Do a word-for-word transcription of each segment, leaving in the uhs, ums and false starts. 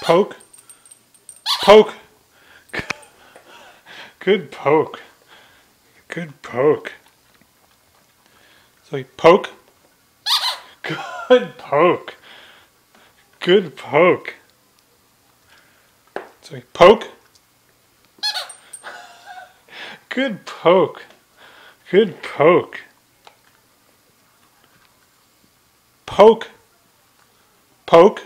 Poke. Poke. Good poke. Good poke. So poke. Good poke. Good poke. So poke. Good poke. Good poke. Poke. Poke.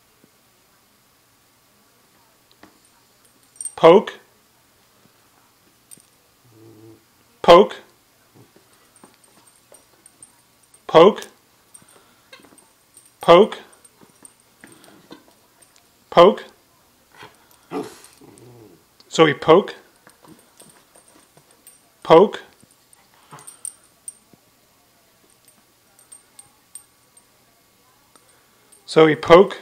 Poke. Poke. Poke. Poke. Poke. So we poke. Poke. So we poke.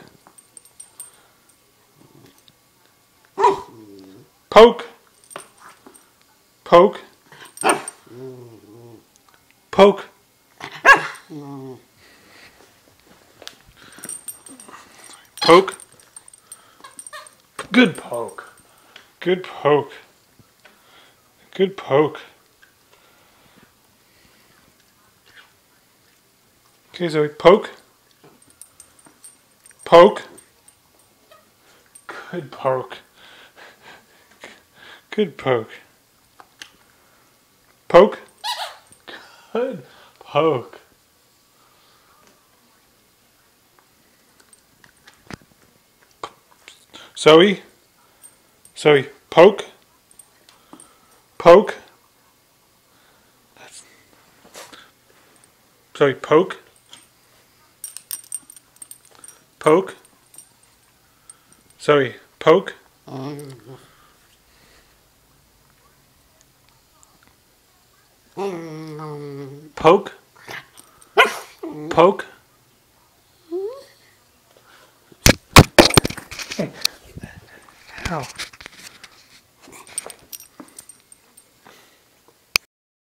Poke. Poke. Poke. Poke. Good poke. Good poke. Good poke. Okay, Zoe, poke. Poke. Good poke. Good poke. Poke. Good poke. Zoe. Zoe, poke. Poke. That's... Zoe, poke. Poke. Zoe, poke. Poke. Poke. Ow.